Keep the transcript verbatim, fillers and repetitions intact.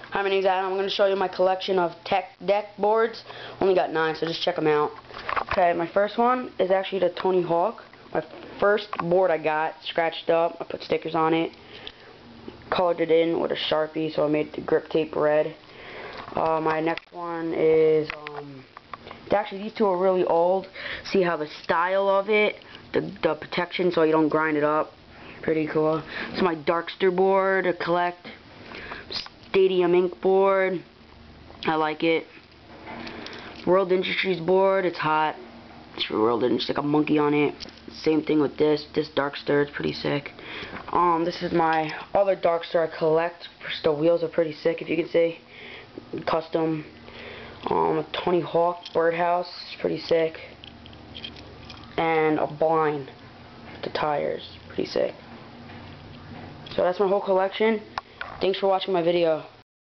How many exactly? I'm going to show you my collection of tech deck boards. Only got nine, so just check them out. Okay, my first one is actually the Tony Hawk. My first board I got, scratched up. I put stickers on it. Colored it in with a Sharpie, so I made the grip tape red. Uh, my next one is, um, actually these two are really old. See how the style of it, the, the protection so you don't grind it up. Pretty cool. It's my Darkster board to collect. Stadium Ink board. I like it. World Industries board. It's hot. It's World Industries, like a monkey on it. Same thing with this. This Darkster. It's pretty sick. Um, this is my other Darkster I collect. The wheels are pretty sick, if you can see. Custom. Um, a Tony Hawk birdhouse. It's pretty sick. And a blind. The tires. Pretty sick. So that's my whole collection. Thanks for watching my video.